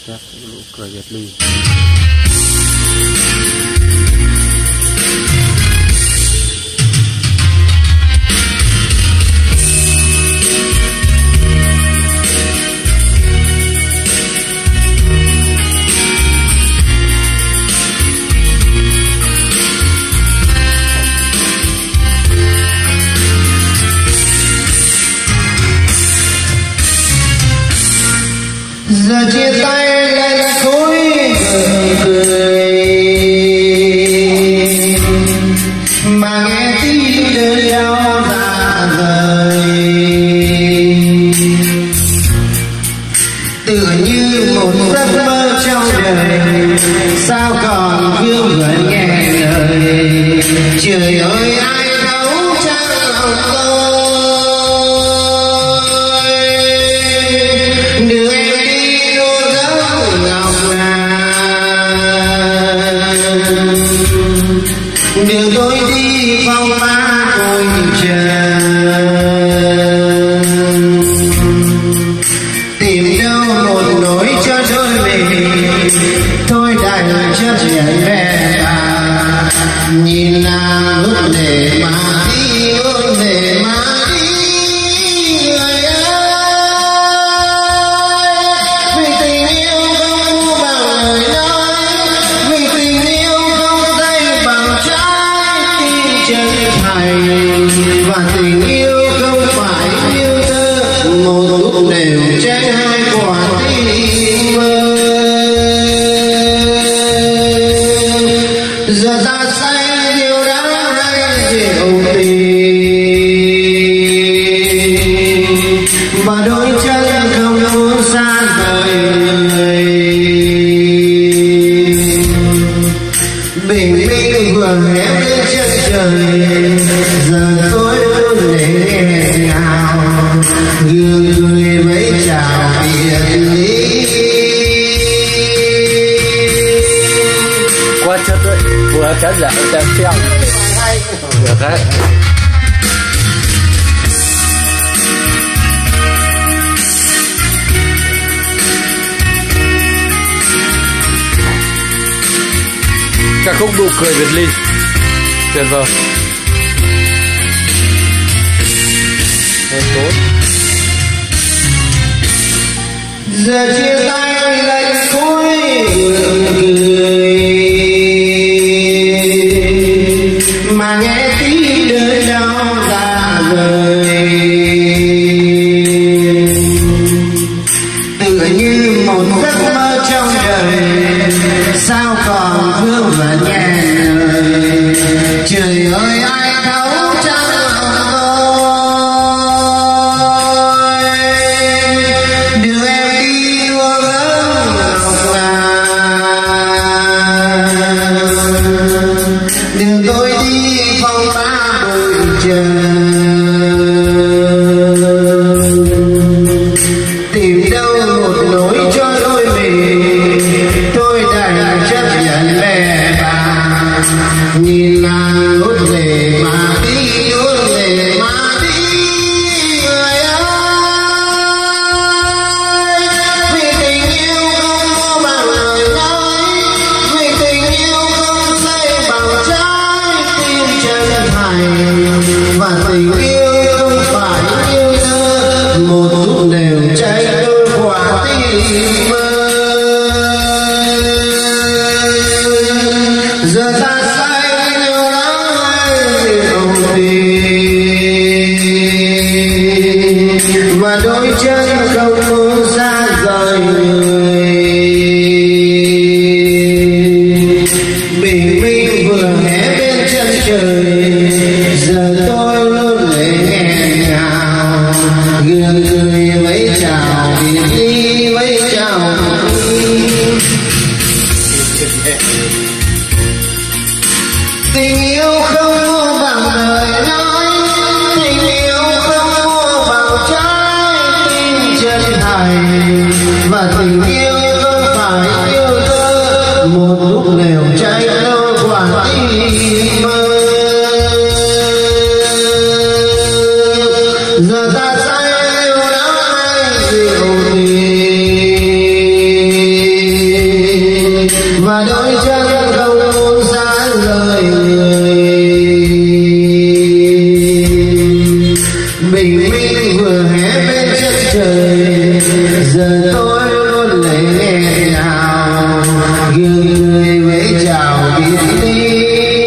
Chất nụ cười biệt ly. Giờ chia tay lên khối cười mà nghe tiếng đời đau dạ dày, tựa như một giấc mơ trong đời sao còn vương vấn nghe lời. Trời ơi ai đấu trang lòng tôi, đưa em đi đô dấu ngọc ngàn, đưa tôi đi phong ba cội trần, tìm đâu một nỗi cho đôi mình, thôi đành chấp nhận về bà. Nhìn nàng lúc để mà đi, lúc để mà đi người ơi, vì tình yêu không mua bằng lời nói, vì tình yêu không dây bằng trái tim chân thành, và tình yêu không phải yêu thơ một lúc đều cháy hai quả tim mơ. Giờ ta say điều đã hay rượu tình, và đôi chân không muốn xa rời người. Bình minh vừa hé lên chân trời, giờ tôi luôn để nghe nào gương người mấy chào biệt ly. Qua chất đấy, vừa chất giả tem theo. Được đấy. Ca khúc nụ cười biệt ly tuyệt vời. Rất tốt. Giờ chia tay lạnh khối cười mà nghe tiếng đời đau dạ dày, tựa như một giấc mơ trong đời sao còn vương vấn nghe lời. Trời ơi ai thấu trong lòng tôi, đưa em đi đua gấm ngọc ngàn, đưa tôi đi phong ba bụi trần, tìm đâu một nỗi cho đôi mình, tôi đành chấp nhận bè bà. Nhìn nàng út về mà đi, út về mà đi người ơi, vì tình yêu không mua bằng lời nói, vì tình yêu không xây bằng trái tim chân thành, và tình yêu không phải yêu thơ một lúc đều cháy đôi quả tim mơ. Giờ ta say điều đã hay rượu tình, và đôi chân không muốn xa rời người. Bình minh vừa hé bên chân trời, giờ tôi luôn để nghẹn ngào gương người mấy chào biệt ly, mấy chào tình yêu không mua bằng lời nói, tình yêu không mua bằng trái tim chân thành, và tình yêu không phải yêu thơ một lúc đều cháy đôi quả tim mơ. Giờ ta say điều đã hay rượu tình, vừa hé bên chân trời, giờ tôi luôn lấy nghẹn ngào, gương người với chào biệt ly.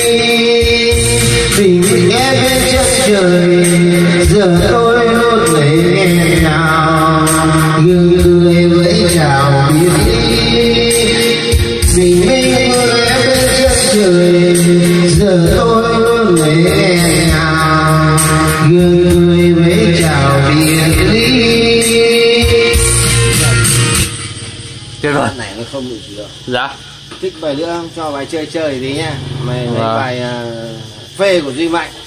Tình ghé bên chân trời, giờ tôi luôn lấy nghẹn ngào, gương người với chào biệt ly. Mình vừa ghé bên chân trời, giờ tôi luôn lấy nghẹn ngào, gương người với chào biệt ly. Tuyệt vời. Này nó không được gì đâu. Dạ. Thích bài nữa không? Cho bài chơi chơi tí nha. Mày lấy bài phê của Duy Mạnh.